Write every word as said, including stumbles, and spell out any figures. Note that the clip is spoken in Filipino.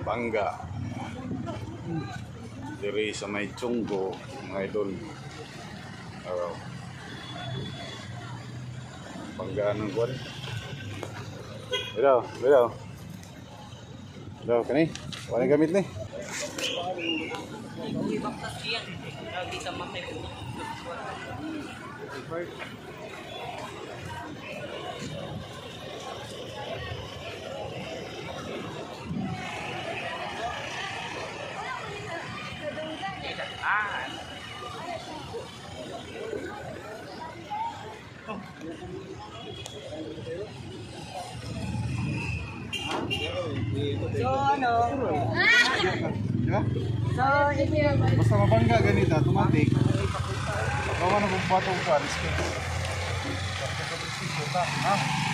bangga diri sa may Chunggo, mga idol. Araw. Bangga ng kuwan. Biraw, biraw. Biraw, kani? Wala gamit ni? So ano? So basta mabangga ganito, automatic. Bakawan na kung batong ka, skitch. Ha?